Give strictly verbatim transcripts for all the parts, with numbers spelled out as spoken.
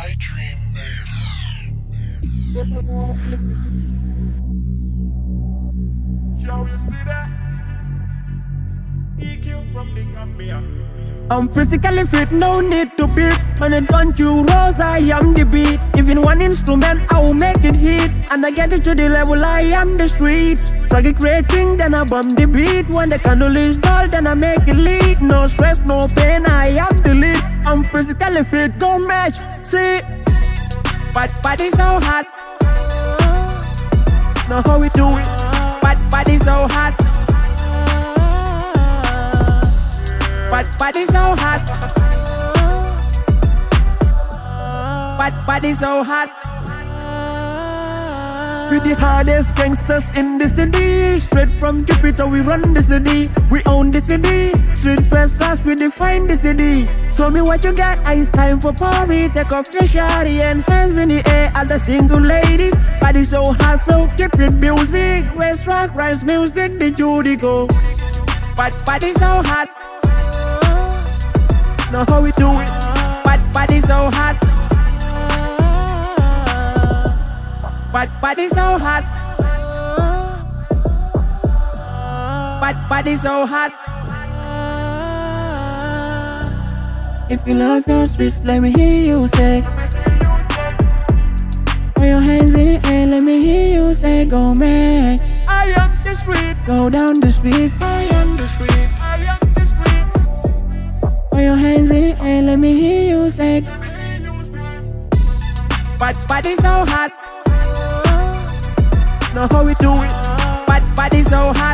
I dream major. Say for more, let me see. Shall you see that? E Q from the Gambia. I'm physically fit, no need to beat. When it don't you rose, I am the beat. Even one instrument, I will make it hit. And I get it to the level, I am the streets. So I creating, then I bump the beat. When the candle is dull, then I make it lead. No stress, no pain, I am the lead. I'm physically fit, go match, see. But body so hot. Know how we do it. But body so hot. But body so hot. But body so hot. With the hardest gangsters in the city. Straight from Jupiter we run the city. We own the city. Street first class we define the city. Show me what you got, it's time for party. Take off your shawty and hands in the air at the single ladies. Body so hot, so keep it music. West rock, rise music, the Judy go. But body so hot. Know how we do it. But body so hot. But body so hot. But body so hot. If you love your Swiss, let me hear you say. Put your hands in the air, let me hear you say, go man. I am the street. Go down the street. I am the street. I am the street. Put your hands in the air, let me hear you say. But body so hot. Know how we do it. But body so hot.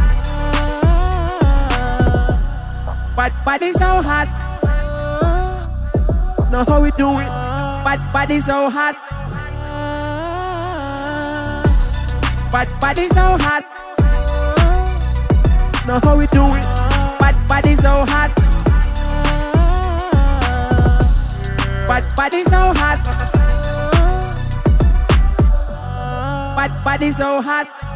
But body so hot. Know how we do it. But body so hot. But body so hot. Know how we do it. But body so hot. But body so hot. But body so hot.